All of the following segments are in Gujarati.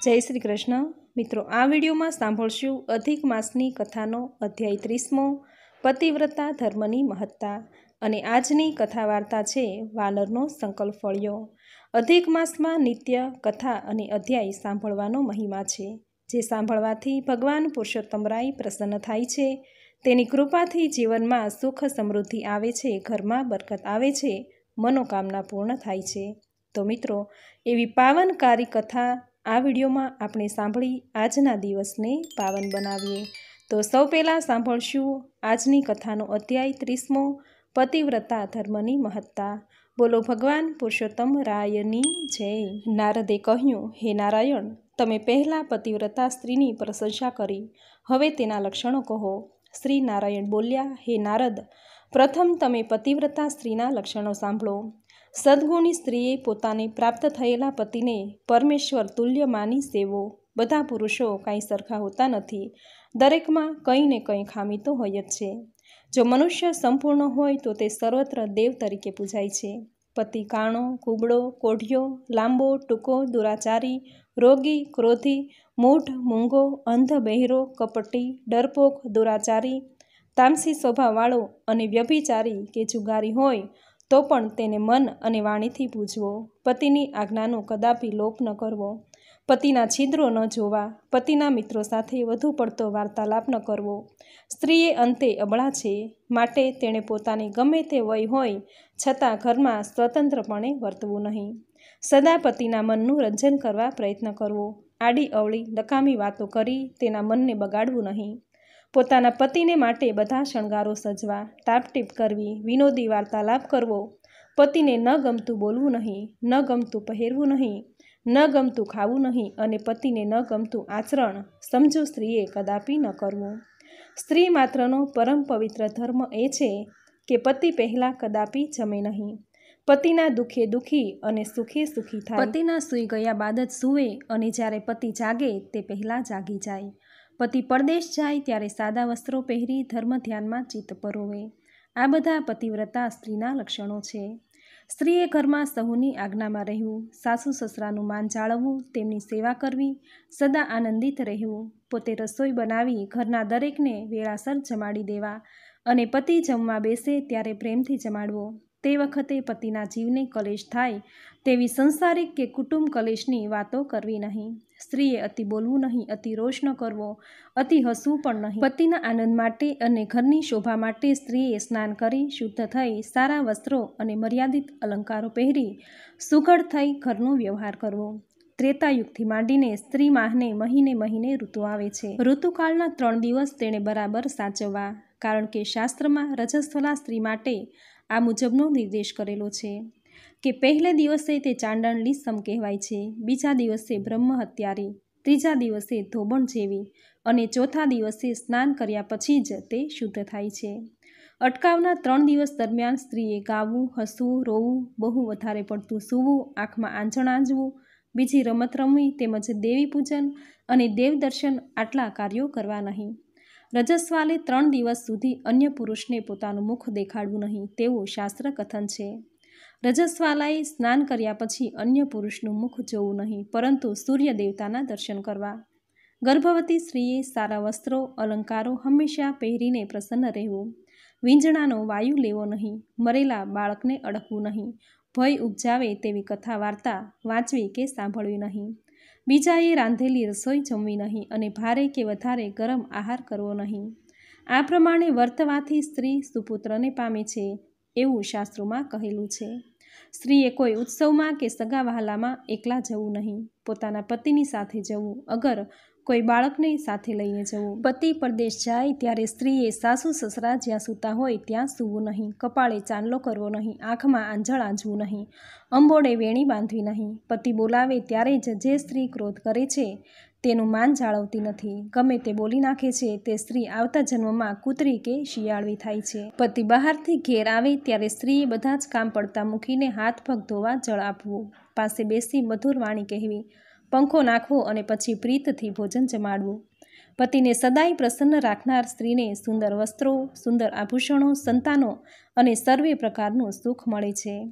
જય શ્રી કૃષ્ણ મિત્રો, આ વિડીયોમાં સાંભળશું અધિક માસની કથાનો અધ્યાય 30મો, પતિવ્રતા ધર્મની મહત્તા. અને આજની કથા વાર્તા છે વાનરનો સંકલ્પ ફળ્યો. અધિક માસમાં નિત્ય કથા અને અધ્યાય સાંભળવાનો મહિમા છે, જે સાંભળવાથી ભગવાન પુરુષોત્તમરાય પ્રસન્ન થાય છે. તેની કૃપાથી જીવનમાં સુખ સમૃદ્ધિ આવે છે, ઘરમાં બરકત આવે છે, મનોકામના પૂર્ણ થાય છે. તો મિત્રો, એવી પાવનકારી કથા આ વિડીયોમાં આપણે સાંભળી આજના દિવસને પાવન બનાવીએ. તો સૌ પહેલાં સાંભળશું આજની કથાનો અધ્યાય 30મો, પતિવ્રતા ધર્મની મહત્તા. બોલો ભગવાન પુરુષોત્તમ રાયની જય. નારદે કહ્યું, હે નારાયણ, તમે પહેલાં પતિવ્રતા સ્ત્રીની પ્રશંસા કરી, હવે તેના લક્ષણો કહો. શ્રી નારાયણ બોલ્યા, હે નારદ, પ્રથમ તમે પતિવ્રતા સ્ત્રીના લક્ષણો સાંભળો. સદ્ગુણી સ્ત્રીએ પોતાને પ્રાપ્ત થયેલા પતિને પરમેશ્વર તુલ્ય માની સેવો. બધા પુરુષો કાંઈ સરખા હોતા નથી, દરેકમાં કંઈ ને કંઈ ખામી તો હોય જ છે. જો મનુષ્ય સંપૂર્ણ હોય તો તે સર્વત્ર દેવ તરીકે પૂજાય છે. પતિ કાણો, કુબડો, કોઢિયો, લાંબો, ટૂંકો, દુરાચારી, રોગી, ક્રોધી, મૂઢ, મૂંગો, અંધ, બહેરો, કપટી, ડરપોક, દુરાચારી, તામસી સ્વભાવવાળો અને વ્યભિચારી કે જુગારી હોય તો પણ તેને મન અને વાણીથી પૂજવો. પતિની આજ્ઞાનો કદાપી લોપ ન કરવો. પતિના છિદ્રો ન જોવા. પતિના મિત્રો સાથે વધુ પડતો વાર્તાલાપ ન કરવો. સ્ત્રીએ અંતે અબળા છે, માટે તેણે પોતાની ગમે તે વય હોય છતાં ઘરમાં સ્વતંત્રપણે વર્તવું નહીં. સદા પતિના મનનું રંજન કરવા પ્રયત્ન કરવો. આડી અવળી નકામી વાતો કરી તેના મનને બગાડવું નહીં. પોતાના પતિને માટે બધા શણગારો સજવા, ટાપટીપ કરવી, વિનોદી વાર્તાલાપ કરવો. પતિને ન ગમતું બોલવું નહીં, ન ગમતું પહેરવું નહીં, ન ગમતું ખાવું નહીં અને પતિને ન ગમતું આચરણ સમજુ સ્ત્રીએ કદાપી ન કરવું. સ્ત્રી માત્રનો પરમ પવિત્ર ધર્મ એ છે કે પતિ પહેલાં કદાપી જમે નહીં. પતિના દુઃખે દુઃખી અને સુખે સુખી થાય. પતિના સૂઈ ગયા બાદ જ સૂવે અને જ્યારે પતિ જાગે તે પહેલાં જાગી જાય. પતિ પરદેશ જાય ત્યારે સાદા વસ્ત્રો પહેરી ધર્મ ધ્યાનમાં ચિત્ત પરોવે. આ બધા પતિવ્રતા સ્ત્રીના લક્ષણો છે. સ્ત્રીએ ઘરમાં સહુની આજ્ઞામાં રહેવું, સાસુ સસરાનું માન જાળવવું, તેમની સેવા કરવી, સદા આનંદિત રહેવું, પોતે રસોઈ બનાવી ઘરના દરેકને વેળાસર જમાડી દેવા અને પતિ જમવા બેસે ત્યારે પ્રેમથી જમાડવો. તે વખતે પતિના જીવને કલેશ થાય તેવી સંસારિક કે કુટુંબ કલેશની વાતો કરવી નહીં. સ્ત્રીએ અતિ બોલવું નહીં, અતિ રોષ ન કરવો, અતિ હસવું પણ નહીં. પતિના આનંદ માટે અને ઘરની શોભા માટે સ્ત્રીએ સ્નાન કરી શુદ્ધ થઈ સારા વસ્ત્રો અને મર્યાદિત અલંકારો પહેરી સુઘડ થઈ ઘરનો વ્યવહાર કરવો. ત્રેતાયુગથી માંડીને સ્ત્રી માહને મહિને મહિને ઋતુ આવે છે. ઋતુકાળના 3 દિવસ તેણે બરાબર સાચવવા, કારણ કે શાસ્ત્રમાં રજસ્વલા સ્ત્રી માટે આ મુજબનો નિર્દેશ કરેલો છે કે પહેલે દિવસે તે ચાંડણ લીસમ કહેવાય છે, બીજા દિવસે બ્રહ્મ હત્યારી, ત્રીજા દિવસે ધોબણ જેવી અને ચોથા દિવસે સ્નાન કર્યા પછી જ તે શુદ્ધ થાય છે. અટકાવના 3 દિવસ દરમિયાન સ્ત્રીએ ગાવું, હસવું, રોવું, બહુ વધારે પડતું સૂવું, આંખમાં આંજણ આંજવું, બીજી રમત રમવી તેમજ દેવી પૂજન અને દેવદર્શન આટલા કાર્યો કરવા નહીં. રજસ્વાલે 3 દિવસ સુધી અન્ય પુરુષને પોતાનું મુખ દેખાડવું નહીં તેવું શાસ્ત્ર કથન છે. રજસ્વાલાએ સ્નાન કર્યા પછી અન્ય પુરુષનું મુખ જોવું નહીં, પરંતુ સૂર્ય દેવતાના દર્શન કરવા. ગર્ભવતી સ્ત્રીએ સારા વસ્ત્રો, અલંકારો હંમેશા પહેરીને પ્રસન્ન રહેવું. વીંજણાનો વાયુ લેવો નહીં. મરેલા બાળકને અડકવું નહીં. ભય ઉપજાવે તેવી કથા વાર્તા વાંચવી કે સાંભળવી નહીં. બીજાએ રાંધેલી રસોઈ જમવી નહીં અને ભારે કે વધારે ગરમ આહાર કરવો નહીં. આ પ્રમાણે વર્તવાથી સ્ત્રી સુપુત્રને પામે છે એવું શાસ્ત્રોમાં કહેલું છે. સ્ત્રીએ કોઈ ઉત્સવમાં કે સગા વહાલામાં એકલા જવું નહીં. પોતાના પતિની સાથે જવું, અગર કોઈ બાળકને સાથે લઈને જવું. પતિ પરદેશ જાય ત્યારે સ્ત્રીએ સાસુ સસરા જ્યાં સૂતા હોય ત્યાં સૂવું નહીં. કપાળે ચાંદલો કરવો નહીં. આંખમાં આંજળ આંજવું નહીં. અંબોડે વેણી બાંધવી નહીં. પતિ બોલાવે ત્યારે જ જે સ્ત્રી ક્રોધ કરે છે તેનું માન જાળવતી નથી, ગમે તે બોલી નાખે છે, તે સ્ત્રી આવતા જન્મમાં કૂતરી કે શિયાળવી થાય છે. પતિ બહારથી ઘેર આવે ત્યારે સ્ત્રીએ બધા જ કામ પડતા મૂકીને હાથ પગ ધોવા જળ આપવું, પાસે બેસી મધુર વાણી કહેવી, પંખો નાખવો અને પછી પ્રીતથી ભોજન જમાડવું. પતિને સદાય પ્રસન્ન રાખનાર સ્ત્રીને સુંદર વસ્ત્રો, સુંદર આભૂષણો, સંતાનો અને સર્વે પ્રકારનું સુખ મળે છે.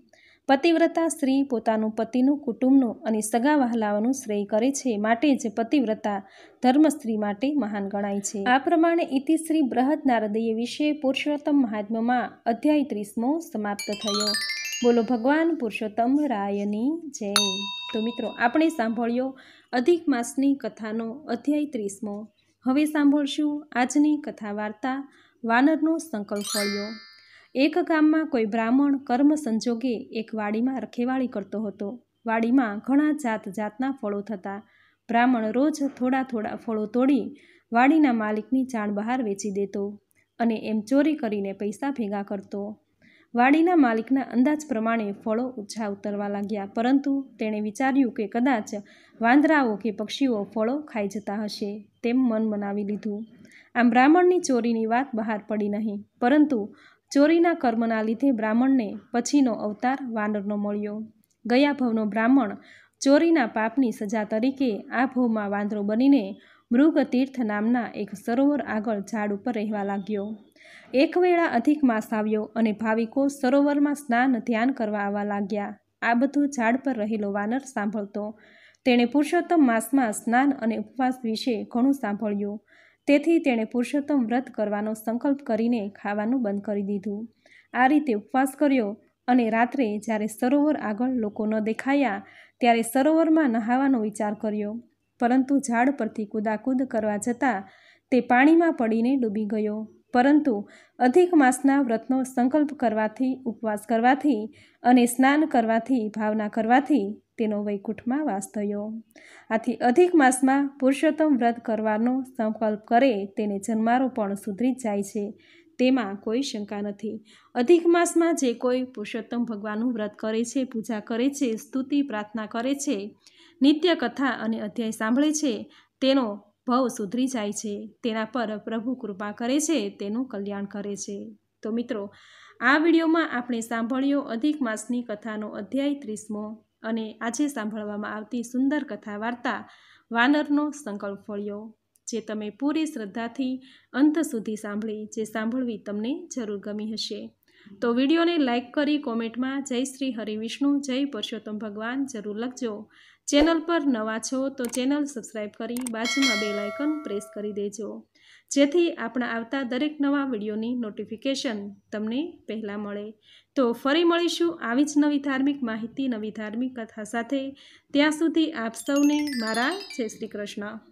પતિવ્રતા સ્ત્રી પોતાનું પતિનું કુટુંબનું અને સગા વહાલાઓનું શ્રેય કરે છે, માટે જ પતિવ્રતા ધર્મ સ્ત્રી માટે મહાન ગણાય છે. આ પ્રમાણે ઇતિશ્રી બૃહદ નારદીય વિશે પુરુષોત્તમ મહાત્મ્યમાં અધ્યાય 30મો સમાપ્ત થયો. બોલો ભગવાન પુરુષોત્તમ રાયની જય. તો મિત્રો, આપણે સાંભળ્યો અધિક માસની કથાનો અધ્યાય 30મો. હવે સાંભળશું આજની કથા વાર્તા વાનરનો સંકલ્પ ફળ્યો. એક ગામમાં કોઈ બ્રાહ્મણ કર્મ સંજોગે એક વાડીમાં રખેવાળી કરતો હતો. વાડીમાં ઘણા જાત જાતના ફળો થતા. બ્રાહ્મણ રોજ થોડા થોડા ફળો તોડી વાડીના માલિકની જાણ બહાર વેચી દેતો અને એમ ચોરી કરીને પૈસા ભેગા કરતો. વાડીના માલિકના અંદાજ પ્રમાણે ફળો ઓછા ઉતરવા લાગ્યા, પરંતુ તેણે વિચાર્યું કે કદાચ વાંદરાઓ કે પક્ષીઓ ફળો ખાઈ જતા હશે, તેમ મન મનાવી લીધું. આમ બ્રાહ્મણની ચોરીની વાત બહાર પડી નહીં, પરંતુ ચોરીના કર્મના લીધે બ્રાહ્મણને પછીનો અવતાર વાનરનો મળ્યો. ગયા ભવનો બ્રાહ્મણ ચોરીના પાપની સજા તરીકે આ ભવમાં વાંદરો બનીને મૃગતીર્થ નામના એક સરોવર આગળ ઝાડ ઉપર રહેવા લાગ્યો. એક વેળા અધિક માસ આવ્યો અને ભાવિકો સરોવરમાં સ્નાન ધ્યાન કરવા આવવા લાગ્યા. આ બધું ઝાડ પર રહેલો વાનર સાંભળતો. તેણે પુરુષોત્તમ માસમાં સ્નાન અને ઉપવાસ વિશે ઘણું સાંભળ્યું. તેથી તેણે પુરુષોત્તમ વ્રત કરવાનો સંકલ્પ કરીને ખાવાનું બંધ કરી દીધું. આ રીતે ઉપવાસ કર્યો અને રાત્રે જ્યારે સરોવર આગળ લોકો ન દેખાયા ત્યારે સરોવરમાં નહાવાનો વિચાર કર્યો, પરંતુ ઝાડ પરથી કૂદાકૂદ કરવા જતાં તે પાણીમાં પડીને ડૂબી ગયો. પરંતુ અધિક માસના વ્રતનો સંકલ્પ કરવાથી, ઉપવાસ કરવાથી અને સ્નાન કરવાથી, ભાવના કરવાથી તેનો વૈકુંઠમાં વાસ થયો. આથી અધિક માસમાં પુરુષોત્તમ વ્રત કરવાનો સંકલ્પ કરે તેને જન્મારો પણ સુધરી જાય છે, તેમાં કોઈ શંકા નથી. અધિક માસમાં જે કોઈ પુરુષોત્તમ ભગવાનનું વ્રત કરે છે, પૂજા કરે છે, સ્તુતિ પ્રાર્થના કરે છે, નિત્ય કથા અને અધ્યાય સાંભળે છે, તેનો ભવ સુધરી જાય છે. તેના પર પ્રભુ કૃપા કરે છે, તેનું કલ્યાણ કરે છે. તો મિત્રો, આ વિડીયોમાં આપણે સાંભળ્યો અધિક માસની કથાનો અધ્યાય 30મો અને આજે સાંભળવામાં આવતી સુંદર કથા વાર્તા વાનરનો સંકલ્પ ફળ્યો, જે તમે પૂરી શ્રદ્ધાથી અંત સુધી સાંભળી, જે સાંભળવી તમને જરૂર ગમી હશે. તો વિડીયોને લાઇક કરી કોમેન્ટમાં જય શ્રી હરિવિષ્ણુ, જય પુરુષોત્તમ ભગવાન જરૂર લખજો. ચેનલ પર નવા છો તો ચેનલ સબસ્ક્રાઈબ કરી બાજુમાં બેલ આઇકન પ્રેસ કરી દેજો, જેથી આપણા આવતા દરેક નવા વિડીયોની નોટિફિકેશન તમને પહેલાં મળે. તો ફરી મળીશું આવી જ નવી ધાર્મિક માહિતી, નવી ધાર્મિક કથા સાથે. ત્યાં સુધી આપ સૌને મારા જય શ્રી કૃષ્ણ.